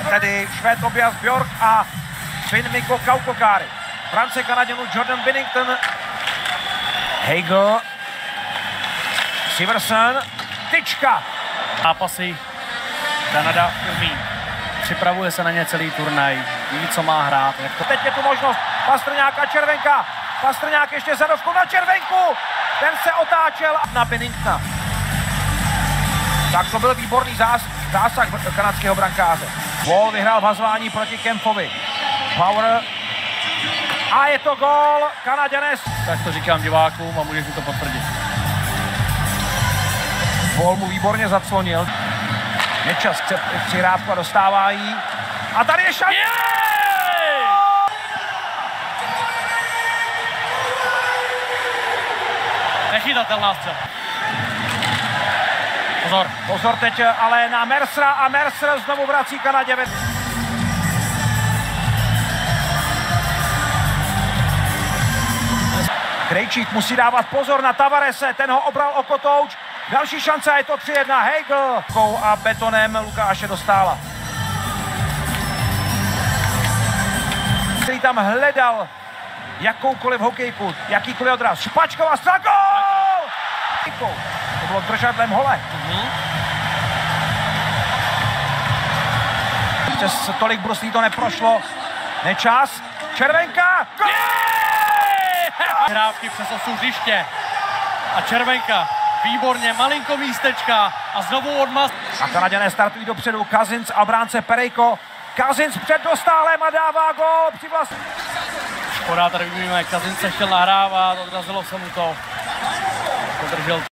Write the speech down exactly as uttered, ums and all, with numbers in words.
Tedy Švéd Tobias Bjork a Finn Mikko Kaukokaari. Brance Kanaděnů Jordan Binnington. Hagel. Siversen. Tyčka. Zápasy Kanada umí. Připravuje se na ně celý turnaj. Ví, co má hrát. Jak to... Teď je tu možnost Pastrňáka Červenka. Pastrňák ještě zadovku na Červenku. Ten se otáčel na Binningtona. Tak to byl výborný zás, zásah kanadského brankáře. Paul vyhrál vazování proti Kempovi. Power. A je to gól. Kanaděnec. Tak to říkám divákům a můžeš mi to potvrdit. Paul mu výborně zaclonil. Nečas chce přihrávku a dostává jí. A tady je šance. Nechytatelná střel. Pozor. Pozor teď ale na Mercera a Mercer znovu vrací Kanadě. Krejčík musí dávat pozor na Tavarese, ten ho obral o kotouč. Další šance a je to tři jedna. Hagel a betonem Lukáše Dostála. Který tam hledal jakoukoliv hokejku, jakýkoliv odraz. Špačková střela, gól! To bylo držadlem hole. Mm-hmm. Přes tolik bruslí to neprošlo. Nečas. Červenka. Gól! Hrávky přes osu hřiště. A Červenka. Výborně, malinko místečka a znovu odmaz. A Kanaděné startují dopředu. Cousins a bránce Perejko. Cousins před Dostálem a dává gól při vlast. Škoda, tady vidíme, Cousins se chtěl nahrávat, odrazilo se mu to. Podržel.